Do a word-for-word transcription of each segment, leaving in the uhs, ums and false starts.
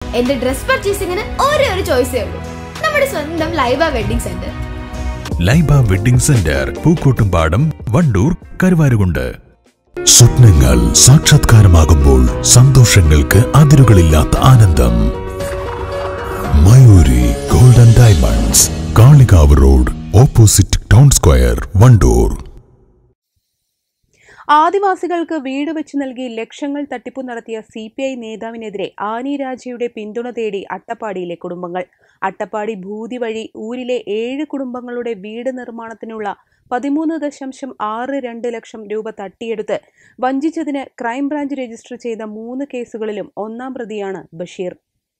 എന്റെ ഡ്രസ് പർച്ചേസിംഗിന് ഒരേ ഒരു ചോയ്സേ ഉള്ളൂ, നമ്മുടെ സ്വന്തം Laiba wedding centre. Laiba wedding centre, Pookkottumpadam, Wandoor, Karuvarakundu. സ്വപ്നങ്ങൾ സാക്ഷാത്കാരമാകുമ്പോൾ സന്തോഷങ്ങൾക്ക് അതിരുകളില്ലാത്ത ആനന്ദം. Mayuri golden diamonds, Kalikavu road, opposite town square, Wandoor. ആദിവാസികൾക്ക് വീട് വെച്ച് നൽകി ലക്ഷങ്ങൾ തട്ടിപ്പു നടത്തിയ സി പി ഐ നേതാവിനെതിരെ ആനി രാജയുടെ പിന്തുണ തേടി അട്ടപ്പാടിയിലെ കുടുംബങ്ങൾ. അട്ടപ്പാടി ഭൂതി വഴി ഊരിലെ ഏഴ് കുടുംബങ്ങളുടെ വീട് നിർമ്മാണത്തിനുള്ള പതിമൂന്ന് ദശാംശം ആറ് രണ്ട് ലക്ഷം രൂപ തട്ടിയെടുത്ത് വഞ്ചിച്ചതിന് ക്രൈംബ്രാഞ്ച് രജിസ്റ്റർ ചെയ്ത മൂന്ന് കേസുകളിലും ഒന്നാം പ്രതിയാണ് ബഷീർ.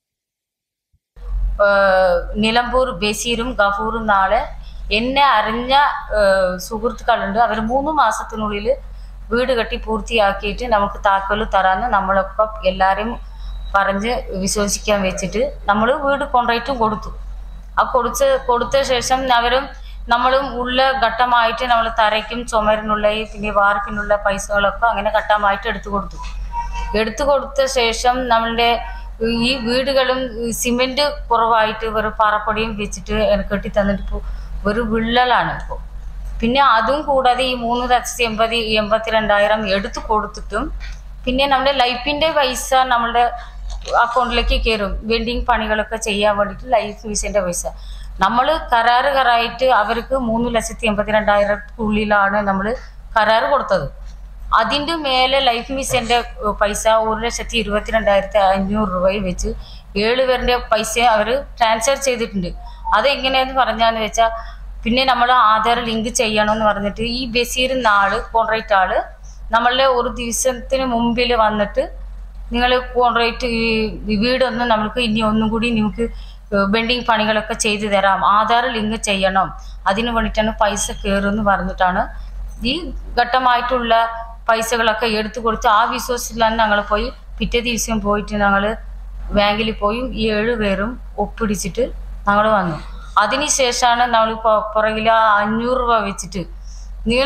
നിലമ്പൂർ ബഷീറും ഗഫൂറും നാളെ എന്നെ അറിഞ്ഞ സുഹൃത്തുക്കളുണ്ട്. അവർ മൂന്ന് മാസത്തിനുള്ളിൽ വീട് കെട്ടി പൂർത്തിയാക്കിയിട്ട് നമുക്ക് താക്കോല് തരാന്ന് നമ്മളൊക്കെ എല്ലാവരും പറഞ്ഞ് വിശ്വസിക്കാൻ വെച്ചിട്ട് നമ്മൾ വീട് കോൺട്രാക്റ്റും കൊടുത്തു. ആ കൊടുത്ത് കൊടുത്ത ശേഷം അവരും നമ്മളും ഉള്ള ഘട്ടമായിട്ട് നമ്മൾ തറയ്ക്കും ചുമരിനുള്ള പിന്നെ വാർപ്പിനുള്ള പൈസകളൊക്കെ അങ്ങനെ ഘട്ടമായിട്ട് എടുത്തു കൊടുത്തു. എടുത്തു കൊടുത്ത ശേഷം നമ്മളുടെ ഈ വീടുകളും സിമെന്റ് കുറവായിട്ട് ഒരു പാറപ്പൊടിയും വെച്ചിട്ട് കെട്ടി തന്നിട്ട് ഇപ്പോൾ ഒരു വിള്ളലാണ് ഇപ്പോൾ. പിന്നെ അതും കൂടാതെ ഈ മൂന്ന് ലക്ഷത്തി എൺപതി എൺപത്തി രണ്ടായിരം എടുത്തു കൊടുത്തിട്ടും പിന്നെ നമ്മുടെ ലൈഫിൻ്റെ പൈസ നമ്മളുടെ അക്കൗണ്ടിലേക്ക് കയറും. വെൽഡിങ് പണികളൊക്കെ ചെയ്യാൻ വേണ്ടിയിട്ട് ലൈഫ് മിഷൻ്റെ പൈസ നമ്മൾ കരാറ് കരായിട്ട് അവർക്ക് മൂന്ന് ലക്ഷത്തി എൺപത്തി രണ്ടായിരത്തിനുള്ളിലാണ് നമ്മൾ കരാറ് കൊടുത്തത്. അതിൻ്റെ മേലെ ലൈഫ് മിഷൻ്റെ പൈസ ഒരു ലക്ഷത്തി ഇരുപത്തി രണ്ടായിരത്തി അഞ്ഞൂറ് രൂപയിൽ വെച്ച് ഏഴ് പേരുടെ പൈസ അവർ ട്രാൻസ്ഫർ ചെയ്തിട്ടുണ്ട്. അതെങ്ങനെയാന്ന് പറഞ്ഞാന്ന് വെച്ചാൽ പിന്നെ നമ്മൾ ആധാർ ലിങ്ക് ചെയ്യണമെന്ന് പറഞ്ഞിട്ട് ഈ ബഷീർ നാള് കോൺട്രാക്റ്റ് ആള് നമ്മളുടെ ഒരു ദിവസത്തിന് മുമ്പിൽ വന്നിട്ട് നിങ്ങൾ കോൺട്രാക്റ്റ് ഈ വീടൊന്നും നമ്മൾക്ക് ഇനി ഒന്നും കൂടി നിങ്ങൾക്ക് ബെൻഡിങ് പണികളൊക്കെ ചെയ്തു തരാം, ആധാർ ലിങ്ക് ചെയ്യണം, അതിന് വേണ്ടിയിട്ടാണ് പൈസ കയറുമെന്ന് പറഞ്ഞിട്ടാണ് ഈ ഘട്ടമായിട്ടുള്ള പൈസകളൊക്കെ എടുത്തു കൊടുത്ത് ആ വിശ്വാസത്തിലാണ് ഞങ്ങൾ പോയി പിറ്റേ ദിവസം പോയിട്ട് ഞങ്ങൾ ബാങ്കിൽ പോയി ഈ ഏഴു പേരും ഒപ്പിടിച്ചിട്ട് ഞങ്ങൾ വന്നു. അതിനുശേഷമാണ് നമ്മൾ പുറകിൽ അഞ്ഞൂറ് രൂപ വെച്ചിട്ട് നിങ്ങൾ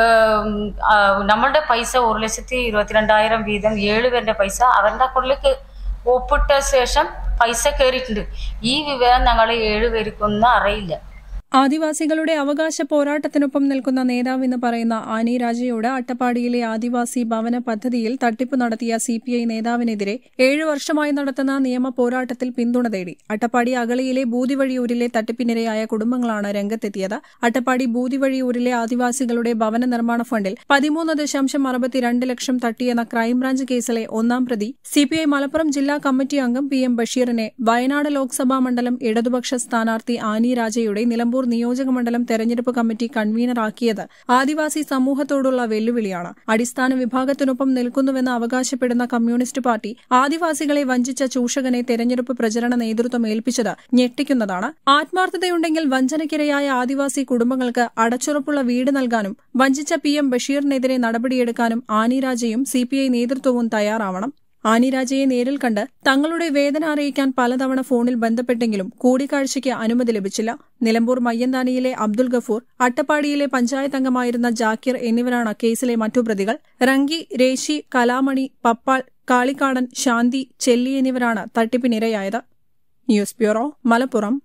നമ്മളുടെ പൈസ ഒരു ലക്ഷത്തി ഇരുപത്തിരണ്ടായിരം വീതം ഏഴ് പേരുടെ പൈസ അവരുടെ അക്കൗണ്ടിലേക്ക് ഒപ്പിട്ട ശേഷം പൈസ കയറിയിട്ടുണ്ട്. ഈ വിവരം ഞങ്ങൾ ഏഴു പേർക്കൊന്നും അറിയില്ല. ആദിവാസികളുടെ അവകാശ പോരാട്ടത്തിനൊപ്പം നിൽക്കുന്ന നേതാവെന്ന് പറയുന്ന ആനി രാജയോട് അട്ടപ്പാടിയിലെ ആദിവാസി ഭവന പദ്ധതിയിൽ തട്ടിപ്പ് നടത്തിയ സി പി ഐ നേതാവിനെതിരെ ഏഴു വർഷമായി നടത്തുന്ന നിയമ പോരാട്ടത്തിൽ പിന്തുണ തേടി അട്ടപ്പാടി അഗളിയിലെ ബൂതിവഴിയൂരിലെ തട്ടിപ്പിനിരയായ കുടുംബങ്ങളാണ് രംഗത്തെത്തിയത്. അട്ടപ്പാടി ബൂതിവഴിയൂരിലെ ആദിവാസികളുടെ ഭവന നിർമ്മാണ ഫണ്ടിൽ പതിമൂന്ന് ദശാംശം അറുപത്തിരണ്ട് ലക്ഷം തട്ടിയെന്ന ക്രൈംബ്രാഞ്ച് കേസിലെ ഒന്നാം പ്രതി സി പി ഐ മലപ്പുറം ജില്ലാ കമ്മിറ്റി അംഗം പി എം ബഷീറിനെ വയനാട് ലോക്സഭാ മണ്ഡലം ഇടതുപക്ഷ സ്ഥാനാർത്ഥി ആനി രാജയുടെ നിലമ്പൂർ നിയോജക മണ്ഡലം തെരഞ്ഞെടുപ്പ് കമ്മിറ്റി കൺവീനറാക്കിയത് ആദിവാസി സമൂഹത്തോടുള്ള വെല്ലുവിളിയാണ്. അടിസ്ഥാന വിഭാഗത്തിനൊപ്പം നിൽക്കുന്നുവെന്ന് അവകാശപ്പെടുന്ന കമ്മ്യൂണിസ്റ്റ് പാർട്ടി ആദിവാസികളെ വഞ്ചിച്ച ചൂഷകനെ തെരഞ്ഞെടുപ്പ് പ്രചരണ നേതൃത്വം ഏൽപ്പിച്ചത് ഞെട്ടിക്കുന്നതാണ്. ആത്മാർത്ഥതയുണ്ടെങ്കിൽ വഞ്ചനയ്ക്കിരയായ ആദിവാസി കുടുംബങ്ങൾക്ക് അടച്ചുറപ്പുള്ള വീട് നൽകാനും വഞ്ചിച്ച പി എം ബഷീറിനെതിരെ നടപടിയെടുക്കാനും ആനി രാജയും സി പി ഐ നേതൃത്വവും തയ്യാറാവണം. ആനി രാജയെ നേരിൽ കണ്ട് തങ്ങളുടെ വേദന അറിയിക്കാൻ പലതവണ ഫോണിൽ ബന്ധപ്പെട്ടെങ്കിലും കൂടിക്കാഴ്ചയ്ക്ക് അനുമതി ലഭിച്ചില്ല. നിലമ്പൂർ മയ്യന്താനിയിലെ അബ്ദുൽ ഗഫൂർ, അട്ടപ്പാടിയിലെ പഞ്ചായത്ത് അംഗമായിരുന്ന ജാക്കിർ എന്നിവരാണ് കേസിലെ മറ്റു പ്രതികൾ. റങ്കി, രേശി, കലാമണി, പപ്പാൾ, കാളിക്കാടൻ, ശാന്തി, ചെല്ലി എന്നിവരാണ് തട്ടിപ്പിനിരയായത്. News bureau, Malappuram.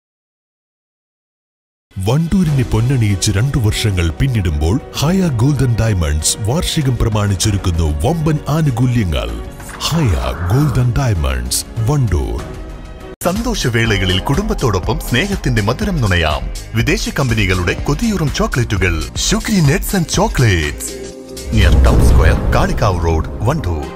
വണ്ടൂരിനെ പൊന്നണിയിച്ച് രണ്ടു വർഷങ്ങൾ പിന്നിടുമ്പോൾ ഹയ ഗോൾഡൻ ഡയമണ്ട്സ് വാർഷികം പ്രമാണിച്ചൊരുക്കുന്നു വമ്പൻ ആനുകൂല്യങ്ങൾ. Haya golden diamonds, Wandoor. സന്തോഷവേളകളിൽ കുടുംബത്തോടൊപ്പം സ്നേഹത്തിന്റെ മധുരം നുണയാം. വിദേശ കമ്പനികളുടെ കൊതിയൂറും ചോക്ലേറ്റുകൾ Shugri nuts and chocolates, near town square, Kalikavu road, Wandoor.